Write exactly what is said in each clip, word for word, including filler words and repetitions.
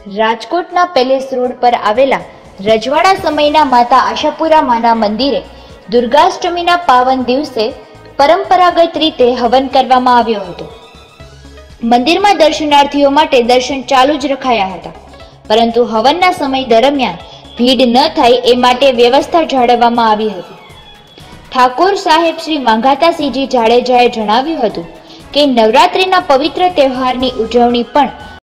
રાજકોટના palace road પર આવેલા રજવાડા સમયના માતા આશાપુરા માના મંદિરે દુર્ગાષ્ટમીના પાવન દિવસે પરંપરાગત રીતે હવન કરવામાં આવ્યો હતો। મંદિરમાં દર્શનાર્થીઓ માટે દર્શન ચાલુ જ રખાયા હતા, પરંતુ હવનના સમય દરમિયાન ભીડ ન થાય એ માટે વ્યવસ્થા જાળવવામાં આવી હતી। ઠાકોર સાહેબ શ્રી માંગાતાસિંહજી જાડેજાએ જણાવ્યું હતું કે નવરાત્રિના પવિત્ર તહેવારની ઉજવણી પણ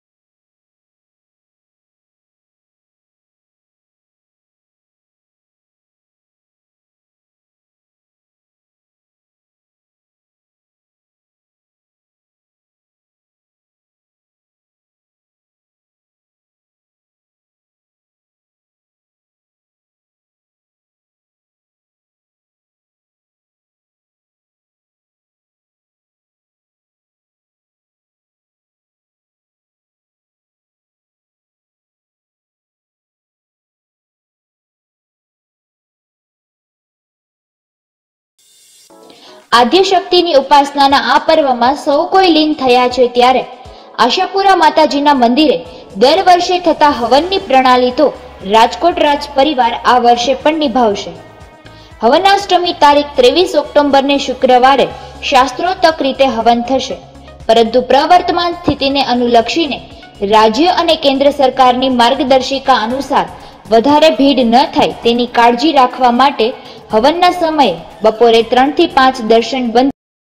આદ્યશક્તિની ઉપાસનાના આ પર્વમાં સૌ કોઈ લીન થયા છે, ત્યારે આશાપુરા માતાજીના મંદિરે દર વર્ષે થતા હવનની પ્રણાલી તો રાજકોટ રાજ પરિવાર આ વર્ષે પણ નિભાવશે। હવનાષ્ટમી તારીખ ત્રેવીસ ઓક્ટોબરને શુક્રવારે શાસ્ત્રોક્ત રીતે હવન થશે, પરંતુ પ્રવર્તમાન સ્થિતિને અનુલક્ષીને રાજ્ય અને કેન્દ્ર સરકારની માર્ગદર્શિકા અનુસાર વધારે ભીડ ન થાય તેની કાળજી રાખવા માટે હવનના સમયે બપોરે ત્રણ થી પાંચ દર્શન બંધ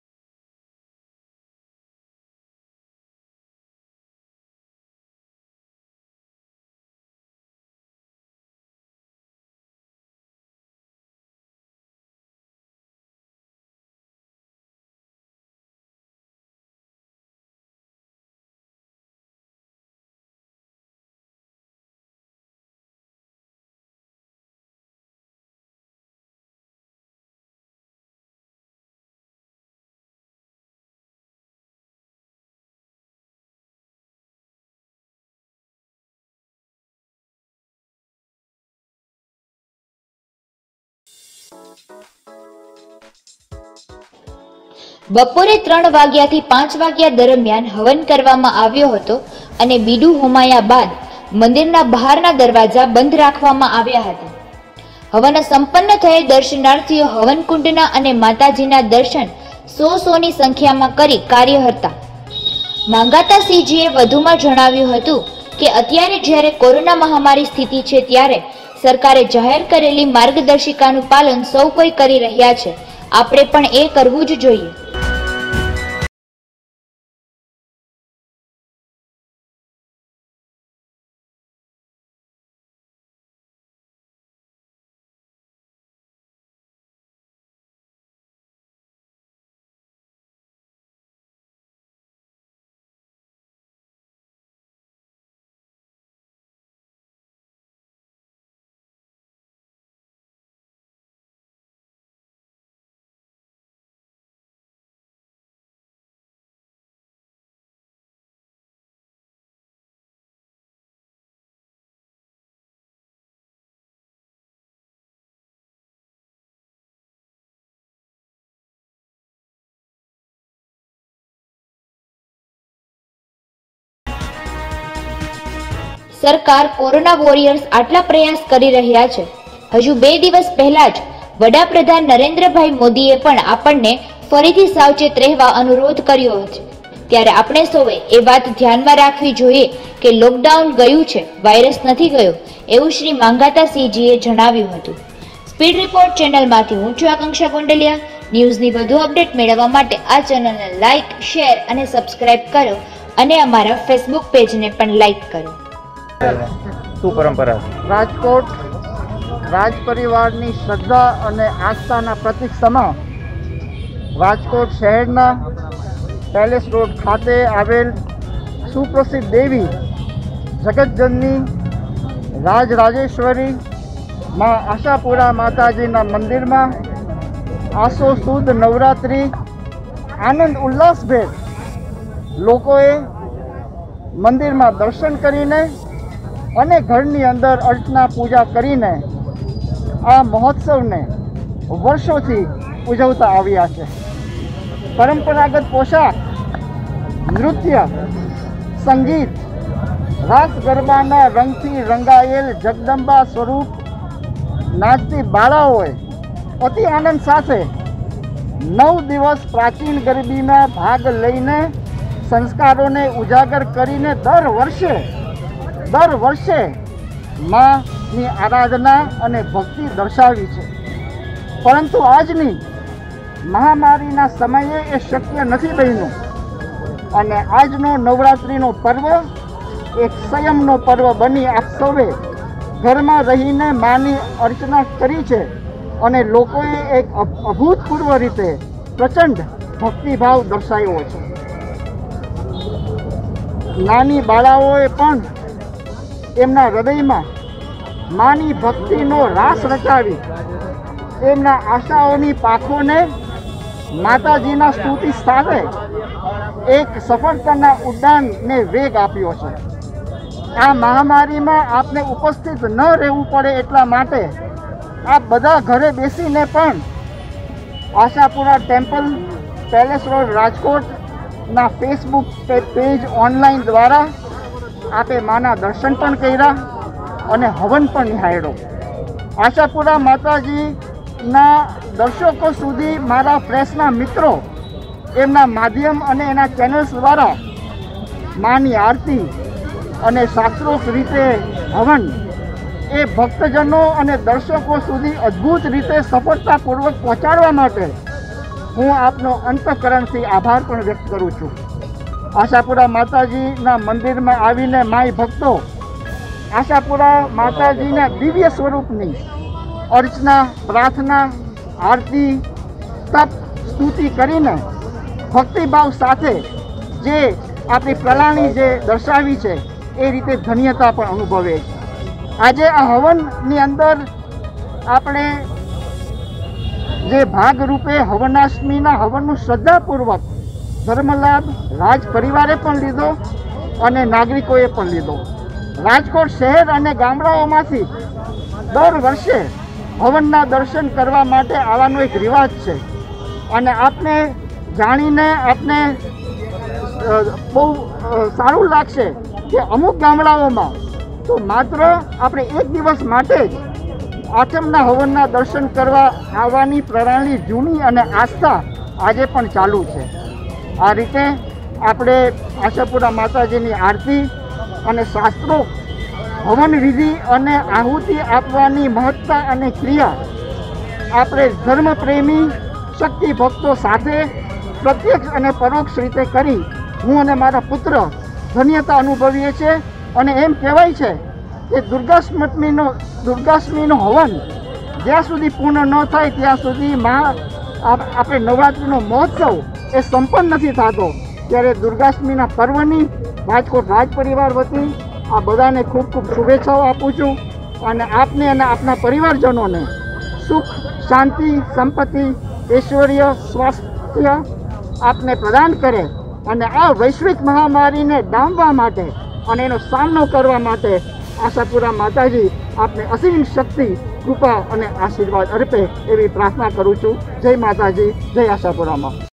બપોરે ત્રણ વાગ્યાથી પાંચ વાગ્યા દરમિયાન હવન કરવામાં આવ્યો હતો અને બીડું હોમાયા બાદ મંદિરના બહારના દરવાજા બંધ રાખવામાં આવ્યા હતા। હવન સંપન્ન થયે દર્શનાર્થીઓ હવનકુંડના અને માતાજીના દર્શન સો સોની સંખ્યામાં કરી કાર્ય હતા। માંગાતાસિંહજીએ વધુમાં જણાવ્યું હતું કે અત્યારે જ્યારે કોરોના મહામારી સ્થિતિ છે, ત્યારે સરકારે જાહેર કરેલી માર્ગદર્શિકાનું પાલન સૌ કોઈ કરી રહ્યા છે, આપણે પણ એ કરવું જ જોઈએ। સરકાર કોરોના વોરિયર્સ આટલા પ્રયાસ કરી રહ્યા છે। હજુ બે દિવસ પહેલા જ વડાપ્રધાન નરેન્દ્રભાઈ મોદીએ પણ આપણને ફરીથી સાવચેત રહેવા અનુરોધ કર્યો છે, ત્યારે આપણે સૌએ એ વાત ધ્યાનમાં રાખવી જોઈએ કે લોકડાઉન ગયું છે, વાયરસ નથી ગયો, એવું શ્રી માંગાતાસિંહજીએ જણાવ્યું હતું। સ્પીડ રિપોર્ટ ચેનલમાંથી હું છું આકાંક્ષા ગોંડલિયા। ન્યૂઝની વધુ અપડેટ મેળવવા માટે આ ચેનલને લાઇક, શેર અને સબસ્ક્રાઇબ કરો અને અમારા ફેસબુક પેજને પણ લાઇક કરો। શું પરંપરા? રાજકોટ રાજ પરિવારની શ્રદ્ધા અને આસ્થાના પ્રતીક સમા રાજકોટ શહેરના પેલેસ રોડ ખાતે આવેલ સુપ્રસિદ્ધ દેવી જગતજનની રાજરાજેશ્વરી માં આશાપુરા માતાજીના મંદિરમાં આસો સુદ નવરાત્રિ આનંદ ઉલ્લાસભેર લોકોએ મંદિરમાં દર્શન કરીને અને ઘરની અંદર અર્ચના પૂજા કરીને આ મહોત્સવને વર્ષોથી ઉજવતા આવ્યા છે। પરંપરાગત પોશાક, નૃત્ય, સંગીત રાસ ગરબાના રંગથી રંગાયેલ જગદંબા સ્વરૂપ નાચતી બાળાઓએ અતિ આનંદ સાથે નવ દિવસ પ્રાચીન ગરબીમાં ભાગ લઈને સંસ્કારોને ઉજાગર કરીને દર વર્ષે દર વર્ષે માની આરાધના અને ભક્તિ દર્શાવી છે. પરંતુ આજની મહામારીના સમયે એ શક્ય નથી બન્યું અને આજનો નવરાત્રિનો પર્વ એક સંયમનો પર્વ બની આપ સૌએ ઘરમાં રહીને માની અર્ચના કરી છે અને લોકોએ એક અભૂતપૂર્વ રીતે પ્રચંડ ભક્તિભાવ દર્શાવ્યો છે. નાની બાળાઓએ પણ એમના હૃદયમાં માની ભક્તિનો રાસ રચાવી એમના આશાઓની પાંખોને માતાજીના સ્તુતિ સાથે એક સફળતાના ઉડાનને વેગ આપ્યો છે. આ મહામારીમાં આપને ઉપસ્થિત ન રહેવું પડે એટલા માટે આપ બધા ઘરે બેસીને પણ આશાપુરા ટેમ્પલ પેલેસ રોડ રાજકોટના ફેસબુક પેજ ઓનલાઈન દ્વારા આપે માના દર્શન પણ કર્યા અને હવન પણ નિહાળ્યો. આશાપુરા માતાજીના દર્શકો સુધી મારા પ્રેસના મિત્રો એમના માધ્યમ અને એના ચેનલ્સ દ્વારા માની આરતી અને શાસ્ત્રોક્ત રીતે હવન એ ભક્તજનો અને દર્શકો સુધી અદ્ભુત રીતે સફળતાપૂર્વક પહોંચાડવા માટે હું આપનો અંતઃકરણથી આભાર પણ વ્યક્ત કરું છું. આશાપુરા માતાજીના મંદિરમાં આવીને માય ભક્તો આશાપુરા માતાજીના દિવ્ય સ્વરૂપની અર્ચના, પ્રાર્થના, આરતી, તપ, સ્તુતિ કરીને ભક્તિભાવ સાથે જે આપણી પ્રલાણી જે દર્શાવી છે એ રીતે ધન્યતા પણ અનુભવે છે. આજે આ હવનની અંદર આપણે જે ભાગરૂપે હવનાષ્ટમીના હવનનું શ્રદ્ધાપૂર્વક ધર્મલાભ રાજ પરિવારે પણ લીધો અને નાગરિકોએ પણ લીધો. રાજકોટ શહેર અને ગામડાઓમાંથી દર વર્ષે હવનના દર્શન કરવા માટે આવવાનો એક રિવાજ છે અને આપને જાણીને આપને બહુ સારું લાગશે કે અમુક ગામડાઓમાં તો માત્ર આપણે એક દિવસ માટે જ આઠમના હવનના દર્શન કરવા આવવાની પ્રણાલી જૂની અને આસ્થા આજે પણ ચાલુ છે. આ રીતે આપણે આશાપુરા માતાજીની આરતી અને શાસ્ત્રોક્ત હવન વિધિ અને આહુતિ આપવાની મહત્તા અને ક્રિયા આપણે ધર્મપ્રેમી શક્તિ ભક્તો સાથે પ્રત્યક્ષ અને પરોક્ષ રીતે કરી હું અને મારા પુત્ર ધન્યતા અનુભવીએ છીએ. અને એમ કહેવાય છે કે દુર્ગાષ્ટમીનો દુર્ગાષ્ટમીનો હવન જ્યાં સુધી પૂર્ણ ન થાય ત્યાં સુધી મા આપણે નવરાત્રિનો મહોત્સવ એ સંપન્ન નથી થતો. ત્યારે દુર્ગાષ્ટમીના પર્વની રાજકોટ રાજ પરિવાર વતી આ બધાને ખૂબ ખૂબ શુભેચ્છાઓ આપું છું અને આપને અને આપના પરિવારજનોને સુખ, શાંતિ, સંપત્તિ, ઐશ્વર્ય, સ્વાસ્થ્ય આપને પ્રદાન કરે અને આ વૈશ્વિક મહામારીને ડામવા માટે અને એનો સામનો કરવા માટે આશાપુરા માતાજી આપને અસીમ શક્તિ, કૃપા અને આશીર્વાદ અર્પે એવી પ્રાર્થના કરું છું. જય માતાજી, જય આશાપુરામાં.